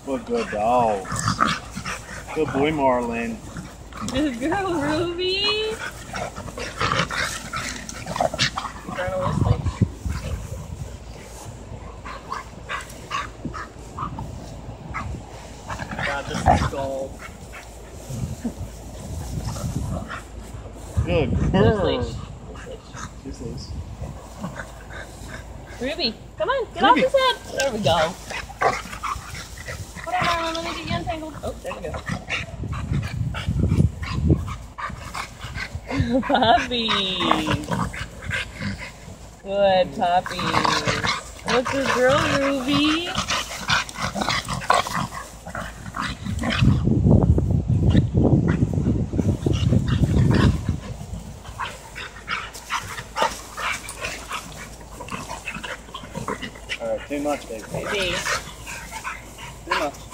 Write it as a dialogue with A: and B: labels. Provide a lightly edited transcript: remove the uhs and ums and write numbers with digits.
A: What a good dog. Good boy, Marlon.
B: Good girl, Ruby. God, this is gold.
A: Good girl.
B: Loose
A: Loose.
B: Ruby, come on, get
A: Ruby.
B: off his head. There we go. Hold on, Marlon, let me get you untangled. Oh, there we go. Puppies. Good puppies. What's a girl, Ruby?
A: Alright, too much, baby.
B: Maybe.
A: Too much.